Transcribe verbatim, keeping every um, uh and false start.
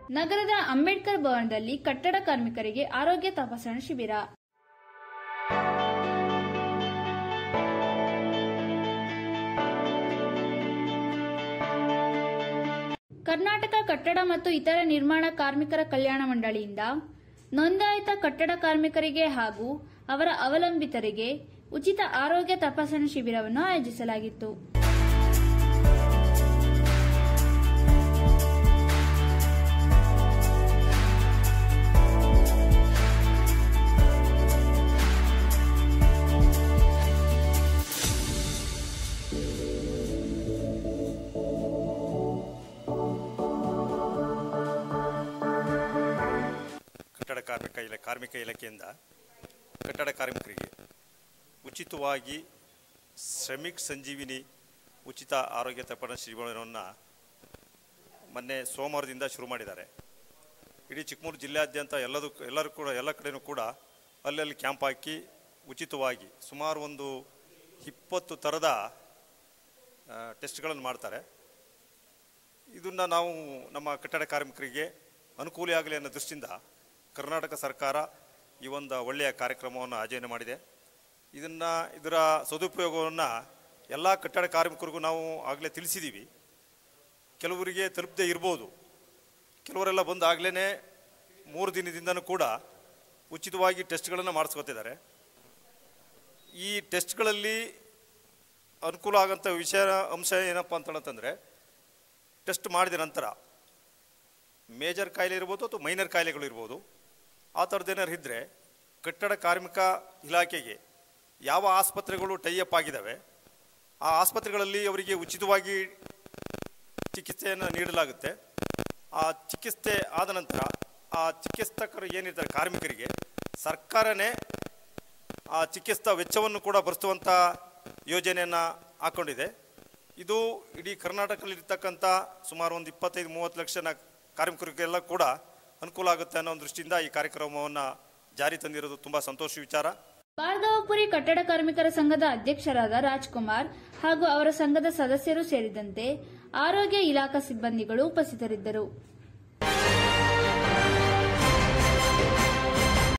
ನಗರದ ಅಂಬೇಡ್ಕರ್ ಭವನದಲ್ಲಿ ಕಟ್ಟಡ ಕಾರ್ಮಿಕರಿಗೆ ಆರೋಗ್ಯ ತಪಾಸಣಾ ಶಿಬಿರ. ಕರ್ನಾಟಕ ಕಟ್ಟಡ ಮತ್ತು ಇತರ ನಿರ್ಮಾಣ ಕಾರ್ಮಿಕರ ಕಲ್ಯಾಣ ಮಂಡಳಿಯಿಂದ ನೋಂದಾಯಿತ ಕಟ್ಟಡ ಕಾರ್ಮಿಕರಿಗೆ ಹಾಗೂ ಅವರ ಅವಲಂಬಿತರಿಗೆ ಉಚಿತ ಆರೋಗ್ಯ ತಪಾಸಣಾ ಶಿಬಿರವನ್ನು ಆಯೋಜಿಸಲಾಗಿತ್ತು. ಕಟ್ಟಡ ಕಾರ್ಮಿಕ ಇಲ ಕಾರ್ಮಿಕ ಇಲಾಖೆಯಿಂದ ಕಟ್ಟಡ ಕಾರ್ಮಿಕರಿಗೆ ಉಚಿತವಾಗಿ ಶ್ರಮಿಕ್ ಸಂಜೀವಿನಿ ಉಚಿತ ಆರೋಗ್ಯ ತಪಾಸಣಾ ಶಿಬಿರವನ್ನು ಮೊನ್ನೆ ಸೋಮವಾರದಿಂದ ಶುರು ಮಾಡಿದ್ದಾರೆ. ಇಡೀ ಚಿಕ್ಕಮಗಳೂರು ಜಿಲ್ಲೆಯಾದ್ಯಂತ ಎಲ್ಲದೂ ಎಲ್ಲರೂ ಕೂಡ ಎಲ್ಲ ಕಡೆಯೂ ಕೂಡ ಅಲ್ಲಲ್ಲಿ ಕ್ಯಾಂಪ್ ಹಾಕಿ ಉಚಿತವಾಗಿ ಸುಮಾರು ಒಂದು ಇಪ್ಪತ್ತು ಥರದ ಟೆಸ್ಟ್ಗಳನ್ನು ಮಾಡ್ತಾರೆ. ಇದನ್ನು ನಾವು ನಮ್ಮ ಕಟ್ಟಡ ಕಾರ್ಮಿಕರಿಗೆ ಅನುಕೂಲ ಆಗಲಿ ಅನ್ನೋ ದೃಷ್ಟಿಯಿಂದ ಕರ್ನಾಟಕ ಸರ್ಕಾರ ಈ ಒಂದು ಒಳ್ಳೆಯ ಕಾರ್ಯಕ್ರಮವನ್ನು ಆಯೋಜನೆ ಮಾಡಿದೆ. ಇದನ್ನು ಇದರ ಸದುಪಯೋಗವನ್ನು ಎಲ್ಲ ಕಟ್ಟಡ ಕಾರ್ಮಿಕರಿಗೂ ನಾವು ಆಗಲೇ ತಿಳಿಸಿದ್ದೀವಿ. ಕೆಲವರಿಗೆ ತಲುಪದೇ ಇರ್ಬೋದು, ಕೆಲವರೆಲ್ಲ ಬಂದು ಆಗಲೇ ಮೂರು ದಿನದಿಂದನೂ ಕೂಡ ಉಚಿತವಾಗಿ ಟೆಸ್ಟ್ಗಳನ್ನು ಮಾಡಿಸ್ಕೊತಿದ್ದಾರೆ. ಈ ಟೆಸ್ಟ್ಗಳಲ್ಲಿ ಅನುಕೂಲ ಆಗೋಂಥ ವಿಷಯ ಅಂಶ ಏನಪ್ಪ ಅಂತಂದರೆ, ಟೆಸ್ಟ್ ಮಾಡಿದ ನಂತರ ಮೇಜರ್ ಕಾಯಿಲೆ ಇರ್ಬೋದು ಅಥವಾ ಮೈನರ್ ಕಾಯಿಲೆಗಳು ಇರ್ಬೋದು, ಆ ಥರದ್ದೇನಾರು ಇದ್ದರೆ ಕಟ್ಟಡ ಕಾರ್ಮಿಕ ಇಲಾಖೆಗೆ ಯಾವ ಆಸ್ಪತ್ರೆಗಳು ಟೈಅಪ್ ಆಗಿದ್ದಾವೆ ಆ ಆಸ್ಪತ್ರೆಗಳಲ್ಲಿ ಅವರಿಗೆ ಉಚಿತವಾಗಿ ಚಿಕಿತ್ಸೆಯನ್ನು ನೀಡಲಾಗುತ್ತೆ. ಆ ಚಿಕಿತ್ಸೆ ಆದ ನಂತರ ಆ ಚಿಕಿತ್ಸಕರು ಏನಿರ್ತಾರೆ ಕಾರ್ಮಿಕರಿಗೆ ಸರ್ಕಾರನೇ ಆ ಚಿಕಿತ್ಸಾ ವೆಚ್ಚವನ್ನು ಕೂಡ ಭರಿಸುವಂಥ ಯೋಜನೆಯನ್ನು ಹಾಕ್ಕೊಂಡಿದೆ. ಇದು ಇಡೀ ಕರ್ನಾಟಕದಲ್ಲಿರ್ತಕ್ಕಂಥ ಸುಮಾರು ಒಂದು ಇಪ್ಪತ್ತೈದು ಮೂವತ್ತು ಲಕ್ಷ ಕಾರ್ಮಿಕರಿಗೆಲ್ಲ ಕೂಡ ಅನುಕೂಲ ಆಗುತ್ತೆ ಅನ್ನೋ ಒಂದು ದೃಷ್ಟಿಯಿಂದ ಈ ಕಾರ್ಯಕ್ರಮವನ್ನು ಜಾರಿ ತಂದಿರೋದು ತುಂಬಾ ಸಂತೋಷ ವಿಚಾರ. ಭಾರ್ಗವಪುರಿ ಕಟ್ಟಡ ಕಾರ್ಮಿಕರ ಸಂಘದ ಅಧ್ಯಕ್ಷರಾದ ರಾಜ್ಕುಮಾರ್ ಹಾಗೂ ಅವರ ಸಂಘದ ಸದಸ್ಯರು ಸೇರಿದಂತೆ ಆರೋಗ್ಯ ಇಲಾಖಾ ಸಿಬ್ಬಂದಿಗಳು ಉಪಸ್ಥಿತರಿದ್ದರು.